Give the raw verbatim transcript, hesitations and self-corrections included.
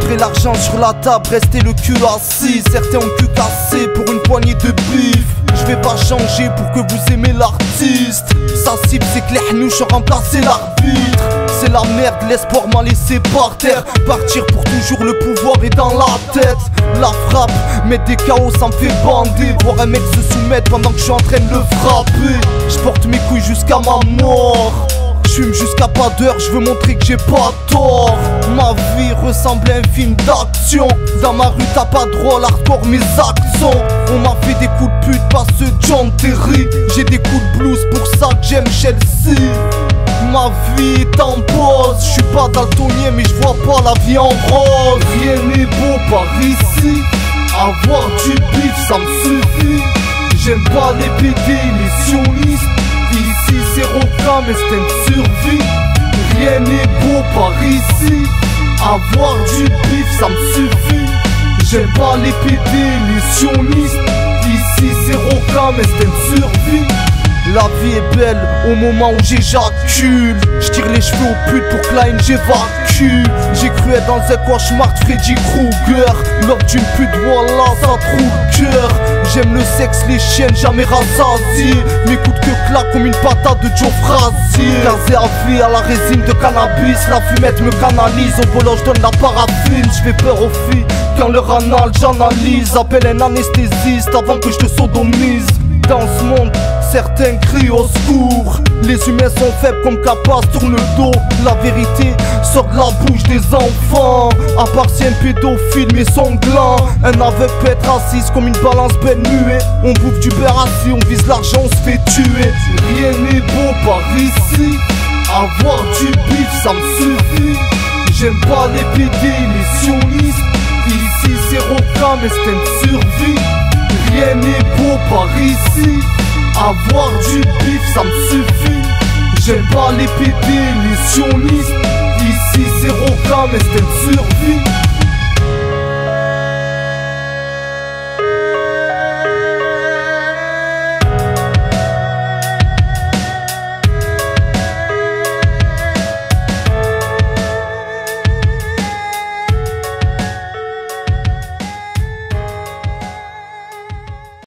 Vrai l'argent sur la table, rester le cul assis. Certains ont le cul cassé pour une poignée de bif. Je vais pas changer pour que vous aimez l'artiste. Sa cible c'est que les hnouches ont remplacé l'arbitre. C'est la merde, l'espoir m'a laissé par terre. Partir pour toujours, le pouvoir est dans la tête. La frappe, mettre des chaos ça me fait bander. Voir un mec se soumettre pendant que je suis en train de le frapper. Je porte mes couilles jusqu'à ma mort. J'fume jusqu'à pas d'heure, je veux montrer que j'ai pas tort. Ma vie ressemble à un film d'action. Dans ma rue t'as pas drôle, hardcore mes accents. On m'a fait des coups de pute, pas ceux de John Terry. J'ai des coups de blues, pour ça que j'aime Chelsea. Ma vie est en pause, j'suis pas daltonien mais j'vois pas la vie en rose. Rien n'est beau par ici, avoir du bif ça me suffit. J'aime pas les P D, les sionistes. Ici c'est requin mais c'est une survie. Rien n'est beau par ici, avoir du bif ça me suffit. J'aime pas les P D, les sionistes. Ici c'est requin mais c'est une survie. La vie est belle au moment où j'éjacule. J'tire les cheveux aux putes pour que la haine j'évacue. J'ai cru être dans un cauchemar de Freddy Krueger. Lors d'une pute, voilà, ça trouve le cœur. J'aime le sexe, les chiennes, jamais rassasié. Mes coups de queue claquent comme une patate de Joe Frazier. Gazé à vie à la résine de cannabis. La fumette me canalise, au volant j'donne la paraffine. J'fais peur aux filles quand leur anal j'analyse. Appelle un anesthésiste avant que je te sodomise. Dans ce monde, certains crient au secours. Les humains sont faibles comme Capas tourne le dos. La vérité sort de la bouche des enfants. À part si un pédophile mais sanglant. Un aveugle peut être raciste comme une balance ben muet. On bouffe du beurre assis, on vise l'argent, on se fait tuer. Rien n'est beau par ici, avoir du bif ça me suffit. J'aime pas les P D, les sionistes. Ici c'est requin mais c'est une survie. Rien n'est beau par ici, avoir du bif ça me suffit. J'aime pas les P D, les sionistes. Ici c'est requin mais c'est une survie.